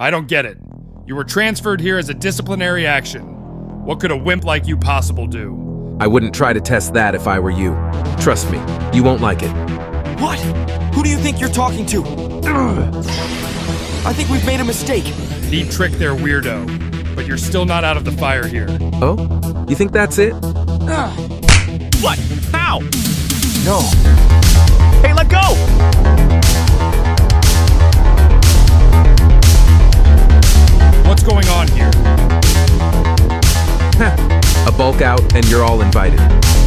I don't get it. You were transferred here as a disciplinary action. What could a wimp like you possibly do? I wouldn't try to test that if I were you. Trust me, you won't like it. What? Who do you think you're talking to? I think we've made a mistake. Neat trick there, weirdo. But you're still not out of the fire here. Oh? You think that's it? What? How? No. Hey, let go! What's going on here? A bulk out and you're all invited.